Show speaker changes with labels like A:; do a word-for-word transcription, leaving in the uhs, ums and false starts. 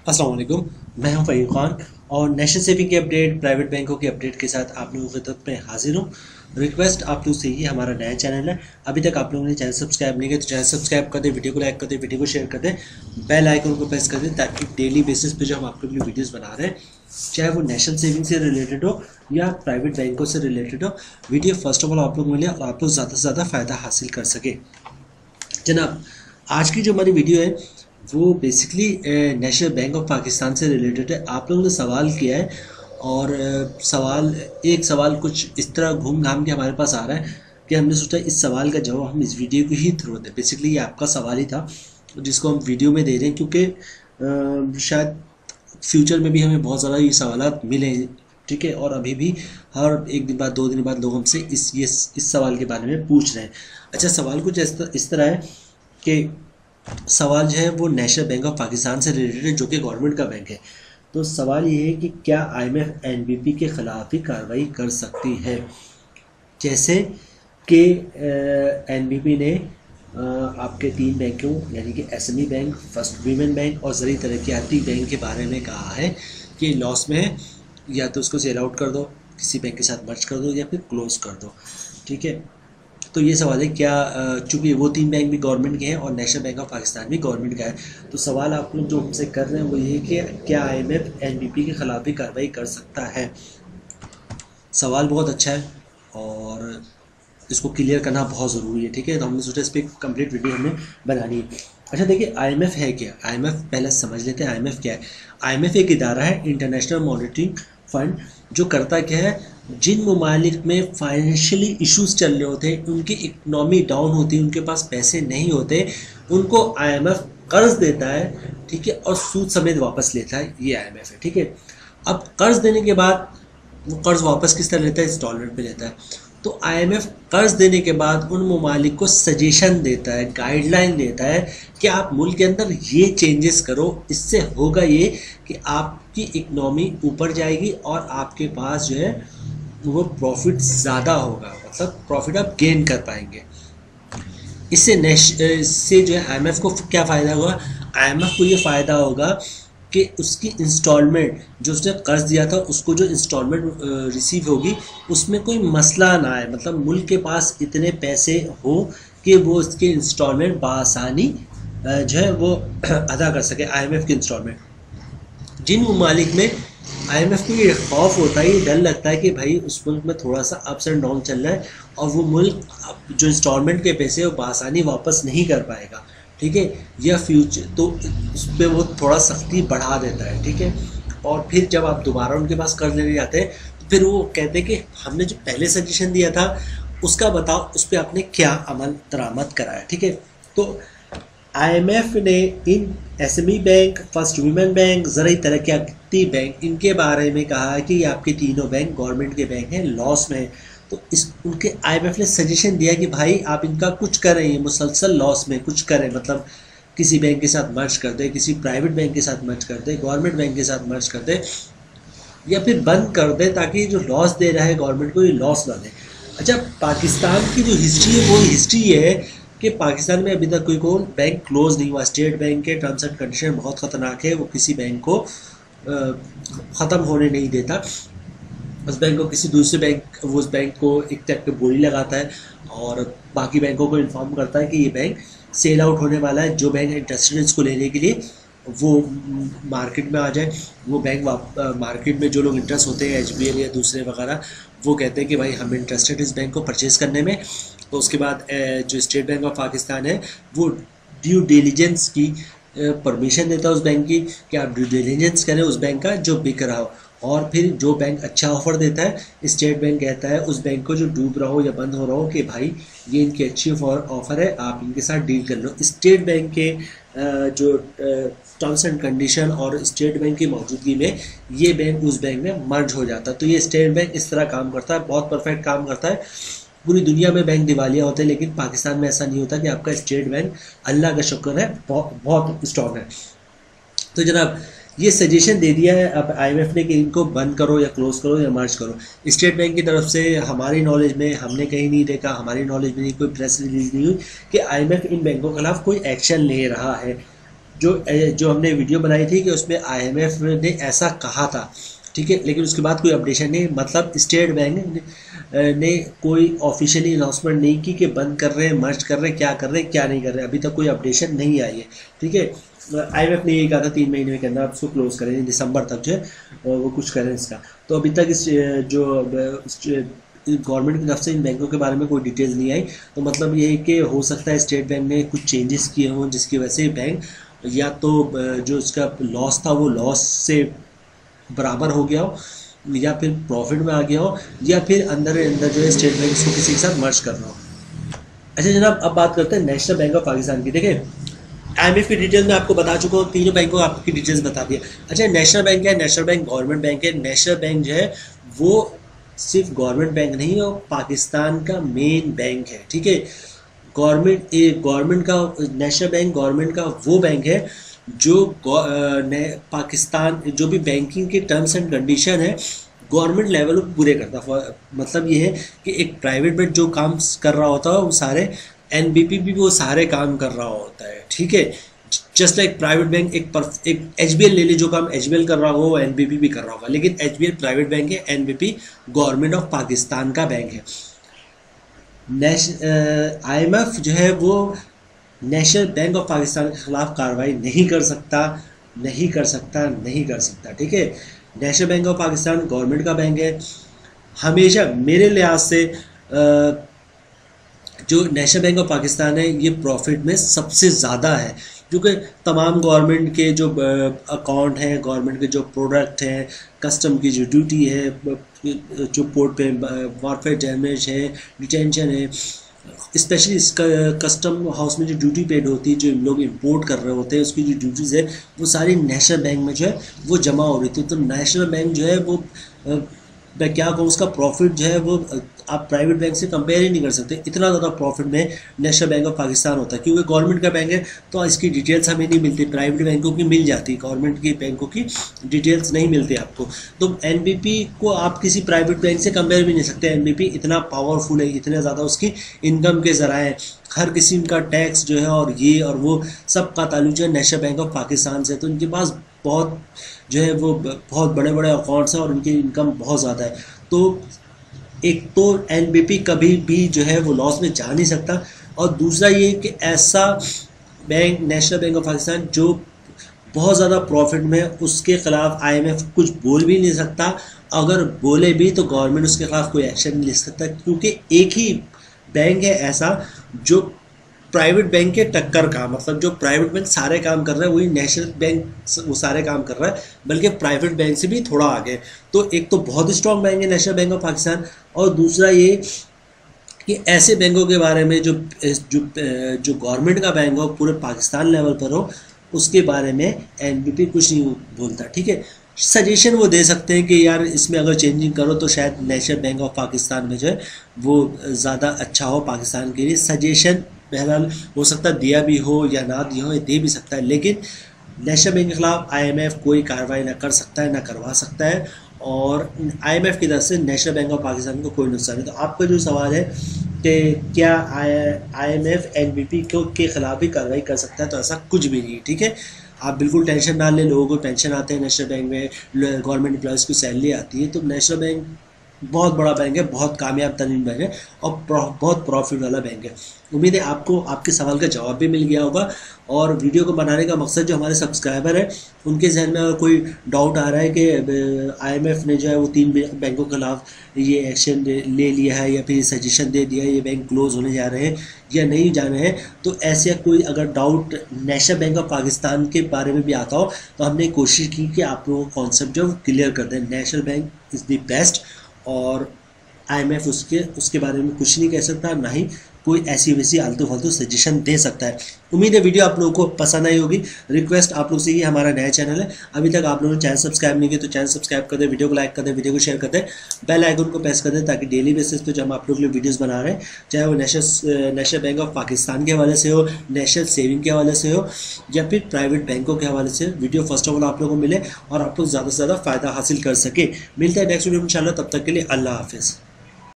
A: अस्सलाम वालेकुम। मैं हूं फ़हीम खान और नेशनल सेविंग की अपडेट, प्राइवेट बैंकों की अपडेट के साथ आप लोगों की खिदमत में हाजिर हूं। रिक्वेस्ट आप लोग से ही, हमारा नया चैनल है, अभी तक आप लोगों ने चैनल सब्सक्राइब नहीं किया तो चैनल सब्सक्राइब कर दें, वीडियो को लाइक कर दें, वीडियो को शेयर कर दें, बेल आइकन को प्रेस कर दें ताकि डेली बेसिस पे जो हम आपके लिए वीडियोस बना रहे हैं, चाहे वो नेशनल सेविंग से रिलेटेड हो या प्राइवेट बैंकों से रिलेटेड हो, वीडियो फर्स्ट ऑफ ऑल आप लोग मिले और आप लोग ज़्यादा से ज़्यादा फ़ायदा हासिल कर सके। जनाब, आज की जो हमारी वीडियो है वो basically national bank of Pakistan से रिलेटेड है। आप लोगों ने सवाल किया है और uh, सवाल एक सवाल कुछ इस तरह घूम घाम के हमारे पास आ रहा है कि हमने सोचा इस सवाल का जवाब हम इस वीडियो को ही थ्रू दें। बेसिकली ये आपका सवाल ही था जिसको हम वीडियो में दे रहे हैं क्योंकि uh, शायद फ्यूचर में भी हमें बहुत ज़्यादा ये सवाल मिले, ठीक है, और अभी भी हर एक दिन बाद दो दिन बाद लोग हमसे इस ये इस सवाल के बारे में पूछ रहे हैं। अच्छा, सवाल कुछ इस तरह है कि सवाल जो है वो नेशनल बैंक ऑफ पाकिस्तान से रिलेटेड है जो कि गवर्नमेंट का बैंक है। तो सवाल ये है कि क्या आईएमएफ एनबीपी के खिलाफ ही कार्रवाई कर सकती है, जैसे कि एनबीपी ने आ, आपके तीन बैंकों यानी कि SME bank, first women bank और ज़री तरक्याती बैंक के बारे में कहा है कि लॉस में है, या तो उसको सेल आउट कर दो, किसी बैंक के साथ मर्ज कर दो या फिर क्लोज कर दो, ठीक है। तो ये सवाल है क्या, चूँकि वो तीन बैंक भी गवर्नमेंट के हैं और नेशनल बैंक ऑफ पाकिस्तान भी गवर्नमेंट का है, तो सवाल आप लोग जो हमसे कर रहे हैं वो ये है कि क्या आईएमएफ एनबीपी के खिलाफ भी कार्रवाई कर सकता है। सवाल बहुत अच्छा है और इसको क्लियर करना बहुत ज़रूरी है, ठीक है। तो हमने सोचा इस पर कंप्लीट वीडियो हमें बनानी है। अच्छा देखिए, आईएमएफ है क्या? आईएमएफ पहले समझ लेते हैं आईएमएफ क्या है। आईएमएफ एक इदारा है, इंटरनेशनल मॉनिटरिंग फंड, जो करता क्या है, जिन ममालिक में फाइनेंशियली इश्यूज चल रहे होते हैं, उनकी इकनॉमी डाउन होती है, उनके पास पैसे नहीं होते, उनको आईएमएफ कर्ज देता है, ठीक है, और सूद समेत वापस लेता है। ये आईएमएफ है, ठीक है। अब कर्ज देने के बाद वो कर्ज वापस किस तरह लेता है? इंस्टॉलमेंट पे लेता है। तो आईएमएफ कर्ज देने के बाद उन ममालिक को सजेशन देता है, गाइडलाइन देता है कि आप मुल्क के अंदर ये चेंजेस करो, इससे होगा ये कि आपकी इकनॉमी ऊपर जाएगी और आपके पास जो है वो प्रॉफिट ज़्यादा होगा, मतलब प्रॉफिट आप गेन कर पाएंगे। इससे नेश इससे जो है आईएमएफ को क्या फ़ायदा होगा? आईएमएफ को ये फ़ायदा होगा कि उसकी इंस्टॉलमेंट, जो उसने कर्ज दिया था उसको जो इंस्टॉलमेंट रिसीव होगी उसमें कोई मसला ना आए, मतलब मुल्क के पास इतने पैसे हो कि वो उसके इंस्टॉलमेंट बासानी जो है वो अदा कर सके, आईएमएफ की इंस्टॉलमेंट। जिन ममालिक में आईएमएफ को ये खौफ होता है, ये डर लगता है कि भाई उस मुल्क में थोड़ा सा अप्स एंड डाउन चल रहा है और वो मुल्क जो इंस्टॉलमेंट के पैसे वो बासानी वापस नहीं कर पाएगा, ठीक है, या फ्यूचर, तो उस पर वो थोड़ा सख्ती बढ़ा देता है, ठीक है। और फिर जब आप दोबारा उनके पास कर्ज लेने जाते हैं तो फिर वो कहते हैं कि हमने जो पहले सजेशन दिया था उसका बताओ, उस पर आपने क्या अमल दरामद कराया, ठीक है। तो आईएमएफ ने इन SME bank, first women bank, Zarai Taraqiati bank, इनके बारे में कहा है कि ये आपके तीनों बैंक गवर्नमेंट के बैंक हैं, लॉस में है। तो इस उनके आईएमएफ ने सजेशन दिया कि भाई आप इनका कुछ करें, ये मुसलसल लॉस में कुछ करें, मतलब किसी बैंक के साथ मर्ज कर दे, किसी प्राइवेट बैंक के साथ मर्ज कर दे, गवर्नमेंट बैंक के साथ मर्ज कर दे, या फिर बंद कर दे ताकि जो लॉस दे रहा है गवर्नमेंट को ये लॉस ना दे। अच्छा, पाकिस्तान की जो हिस्ट्री है वो हिस्ट्री है कि पाकिस्तान में अभी तक कोई कौन बैंक क्लोज नहीं हुआ। स्टेट बैंक के टर्म्स एंड कंडीशन बहुत ख़तरनाक है, वो किसी बैंक को ख़त्म होने नहीं देता। उस बैंक को किसी दूसरे बैंक वो उस बैंक को एक टाइप की बोली लगाता है और बाकी बैंकों को इन्फॉर्म करता है कि ये बैंक सेल आउट होने वाला है। जो बैंक इंटरेस्टेड है इसको लेने के लिए वो मार्केट में आ जाए। वो बैंक मार्केट में जो लोग इंटरेस्ट होते हैं, एच बी एल या दूसरे वगैरह, वो कहते हैं कि भाई हम इंटरेस्टेड इस बैंक को परचेज करने में। तो उसके बाद जो स्टेट बैंक ऑफ पाकिस्तान है वो ड्यू डिलीजेंस की परमिशन देता है उस बैंक की कि आप ड्यू डिलीजेंस करें उस बैंक का जो बिक रहा हो। और फिर जो बैंक अच्छा ऑफर देता है, स्टेट बैंक कहता है उस बैंक को जो डूब रहा हो या बंद हो रहा हो कि भाई ये इनकी अच्छी ऑफर है, आप इनके साथ डील कर लो। स्टेट बैंक के जो टर्म्स एंड कंडीशन और स्टेट बैंक की मौजूदगी में ये बैंक उस बैंक में मर्ज हो जाता है। तो ये स्टेट बैंक इस तरह काम करता है, बहुत परफेक्ट काम करता है। पूरी दुनिया में बैंक दिवालिया होते हैं लेकिन पाकिस्तान में ऐसा नहीं होता कि आपका स्टेट बैंक अल्लाह का शुक्र है बहुत बहुत स्ट्रॉन्ग है। तो जनाब ये सजेशन दे दिया है अब आईएमएफ ने कि इनको बंद करो या क्लोज करो या मर्ज करो। स्टेट बैंक की तरफ से हमारी नॉलेज में हमने कहीं नहीं देखा, हमारी नॉलेज में नहीं कोई प्रेस रिलीज नहीं हुई कि आईएमएफ इन बैंकों के खिलाफ कोई एक्शन ले रहा है। जो जो हमने वीडियो बनाई थी कि उसमें आईएमएफ ने ऐसा कहा था, ठीक है, लेकिन उसके बाद कोई अपडेशन नहीं, मतलब स्टेट बैंक ने, ने कोई ऑफिशियली अनाउंसमेंट नहीं की कि बंद कर रहे हैं, मर्ज कर रहे हैं, क्या कर रहे हैं क्या नहीं कर रहे हैं, अभी तक कोई अपडेशन नहीं आई है, ठीक है। आईएमएफ ने यही कहा था तीन महीने के अंदर आप उसको क्लोज करें, दिसंबर तक जो है वो कुछ करें इसका। तो अभी तक इस जो गवर्नमेंट की तरफ से इन बैंकों के बारे में कोई डिटेल्स नहीं आई, तो मतलब ये है कि हो सकता है स्टेट बैंक ने कुछ चेंजेस किए हों जिसकी वजह से बैंक या तो जो उसका लॉस था वो लॉस से बराबर हो गया हो, या फिर प्रॉफिट में आ गया हो, या फिर अंदर अंदर जो है स्टेट बैंक इसको किसी के साथ मर्ज कर रहा हो। अच्छा जनाब, अब बात करते हैं नेशनल बैंक ऑफ पाकिस्तान की। देखिए आईएमएफ की डिटेल में आपको बता चुका हूँ, तीनों बैंकों आपकी डिटेल्स बता दिया। अच्छा नेशनल बैंक है, नेशनल बैंक गवर्नमेंट बैंक है। नेशनल बैंक जो है वो सिर्फ गवर्नमेंट बैंक नहीं है, पाकिस्तान का मेन बैंक है, ठीक है। गवर्नमेंट गवर्नमेंट का नेशनल बैंक गवर्नमेंट का वो बैंक है जो ने, पाकिस्तान जो भी बैंकिंग के टर्म्स एंड कंडीशन है गवर्नमेंट लेवल पर पूरे करता है। मतलब ये है कि एक प्राइवेट बैंक जो काम कर रहा होता है वो सारे एनबीपी भी वो सारे काम कर रहा होता है, ठीक है। जस्ट लाइक प्राइवेट बैंक एक एक एचबीएल ले ली, जो काम एचबीएल कर रहा होगा वो एनबीपी भी कर रहा होगा, लेकिन एचबीएल प्राइवेट बैंक है, एनबीपी गवर्नमेंट ऑफ पाकिस्तान का बैंक है। आईएमएफ जो है वो नेशनल बैंक ऑफ पाकिस्तान के खिलाफ कार्रवाई नहीं कर सकता, नहीं कर सकता, नहीं कर सकता, ठीक है। National bank of Pakistan government का बैंक है। हमेशा मेरे लिहाज से आ, जो नेशनल बैंक ऑफ पाकिस्तान है ये प्रॉफिट में सबसे ज़्यादा है, क्योंकि तमाम गवर्नमेंट के जो अकाउंट हैं, गवर्नमेंट के जो प्रोडक्ट हैं, कस्टम की जो ड्यूटी है, जो पोर्ट पे वारफेयर डैमेज है, डिटेंशन है, स्पेशली इसका कस्टम हाउस में जो ड्यूटी पेड होती है, जो लोग इंपोर्ट कर रहे होते हैं उसकी जो ड्यूटीज़ है वो सारी नेशनल बैंक में जो है वो जमा हो रही थी। तो नेशनल बैंक जो है वो मैं क्या कहूँ उसका प्रॉफिट जो है वो आप प्राइवेट बैंक से कंपेयर ही नहीं कर सकते, इतना ज़्यादा प्रॉफिट में नेशनल बैंक ऑफ पाकिस्तान होता है। क्योंकि गवर्नमेंट का बैंक है तो इसकी डिटेल्स हमें नहीं मिलती, प्राइवेट बैंकों की मिल जाती, गवर्नमेंट की बैंकों की डिटेल्स नहीं मिलती आपको। तो एनबीपी को आप किसी प्राइवेट बैंक से कंपेयर भी नहीं सकते। एनबीपी इतना पावरफुल है, इतने ज़्यादा उसकी इनकम के ज़राए, हर किस्म का टैक्स जो है और ये और वो सब का ताल्लुक जो है नेशनल बैंक ऑफ पाकिस्तान से। तो इनके पास बहुत जो है वो बहुत बड़े बड़े अकाउंट्स हैं और उनकी इनकम बहुत ज़्यादा है। तो एक तो एनबीपी कभी भी जो है वो लॉस में जा नहीं सकता, और दूसरा ये कि ऐसा bank national bank of Pakistan जो बहुत ज़्यादा प्रॉफिट में, उसके खिलाफ आईएमएफ कुछ बोल भी नहीं सकता। अगर बोले भी तो गवर्नमेंट उसके खिलाफ कोई एक्शन नहीं ले सकता, क्योंकि एक ही बैंक है ऐसा जो प्राइवेट बैंक के टक्कर का, मतलब जो प्राइवेट बैंक सारे काम कर रहा है वही नेशनल बैंक वो सारे काम कर रहा है, बल्कि प्राइवेट बैंक से भी थोड़ा आगे। तो एक तो बहुत स्ट्रॉन्ग बैंक है नेशनल बैंक ऑफ पाकिस्तान, और दूसरा ये कि ऐसे बैंकों के बारे में जो जो जो गवर्नमेंट का बैंक हो पूरे पाकिस्तान लेवल पर हो उसके बारे में एनबीपी कुछ नहीं बोलता, ठीक है। सजेशन वो दे सकते हैं कि यार इसमें अगर चेंजिंग करो तो शायद नेशनल बैंक ऑफ पाकिस्तान में जो है वो ज़्यादा अच्छा हो पाकिस्तान के लिए। सजेशन बहरहाल हो सकता है दिया भी हो या ना दिया हो, दे भी सकता है, लेकिन नेशनल बैंक के खिलाफ आईएमएफ कोई कार्रवाई ना कर सकता है ना करवा सकता है, और आईएमएफ की तरफ से नेशनल बैंक ऑफ पाकिस्तान को कोई नुकसान नहीं। तो आपका जो सवाल है कि क्या आईएमएफ एनबीपी को के खिलाफ भी कार्रवाई कर सकता है, तो ऐसा कुछ भी नहीं, ठीक है। आप बिल्कुल टेंशन ना लें, लोगों को पेंशन आते हैं नेशनल बैंक में, गवर्नमेंट एम्प्लॉयज़ की सैलरी आती है, तो नेशनल बैंक बहुत बड़ा बैंक है, बहुत कामयाब तरीन बैंक है और बहुत प्रॉफिट वाला बैंक है। उम्मीद है आपको आपके सवाल का जवाब भी मिल गया होगा, और वीडियो को बनाने का मकसद जो हमारे सब्सक्राइबर है उनके जहन में अगर कोई डाउट आ रहा है कि आईएमएफ ने जो है वो तीन बैंकों के खिलाफ ये एक्शन ले लिया है या फिर सजेशन दे दिया है ये बैंक क्लोज होने जा रहे हैं या नहीं जाने हैं, तो ऐसे कोई अगर doubt national bank of Pakistan के बारे में भी आता हो तो हमने कोशिश की कि आप लोगों को कॉन्सेप्ट जो क्लियर कर दें। National bank is the best, और आईएमएफ उसके उसके बारे में कुछ नहीं कह सकता, ना ही कोई ऐसी वैसी आलतू फालतू सजेशन दे सकता है। उम्मीद है वीडियो आप लोगों को पसंद आई होगी। रिक्वेस्ट आप लोग से ही, हमारा नया चैनल है, अभी तक आप लोगों ने चैनल सब्सक्राइब नहीं किया तो चैनल सब्सक्राइब कर दे, वीडियो को लाइक कर दे, वीडियो को शेयर कर दे, बेल आइकन को प्रेस कर दे, ताकि डेली बेसिस पे जो हम आप लोग के लिए वीडियोस बना रहे हैं, चाहे वो national national bank of Pakistan के हवाले से हो, नेशनल सेविंग के हवाले से हो, या फिर प्राइवेट बैंकों के हवाले से, वीडियो फर्स्ट ऑफ ऑल आप लोगों को मिले और आप लोग ज़्यादा से ज़्यादा फ़ायदा हासिल कर सके। मिलता है नेक्स्ट वीडियो में इंशाल्लाह, तब तक के लिए अल्लाह हाफिज़।